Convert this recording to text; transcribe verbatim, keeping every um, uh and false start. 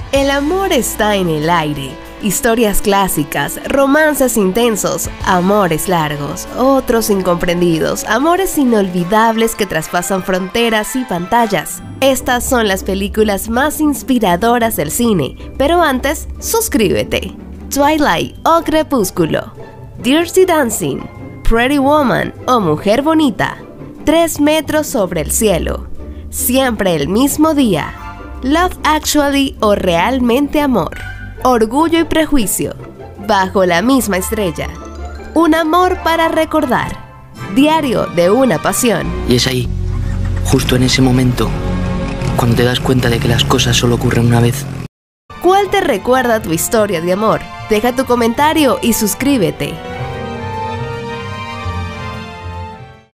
El amor está en el aire. Historias clásicas, romances intensos, amores largos, otros incomprendidos, amores inolvidables que traspasan fronteras y pantallas. Estas son las películas más inspiradoras del cine, pero antes, suscríbete. Twilight o Crepúsculo, Dirty Dancing, Pretty Woman o Mujer Bonita, Tres metros sobre el cielo, Siempre el mismo día, Love Actually o Realmente Amor, Orgullo y Prejuicio, Bajo la misma estrella, Un amor para recordar, Diario de una pasión. Y es ahí, justo en ese momento, cuando te das cuenta de que las cosas solo ocurren una vez. ¿Cuál te recuerda tu historia de amor? Deja tu comentario y suscríbete.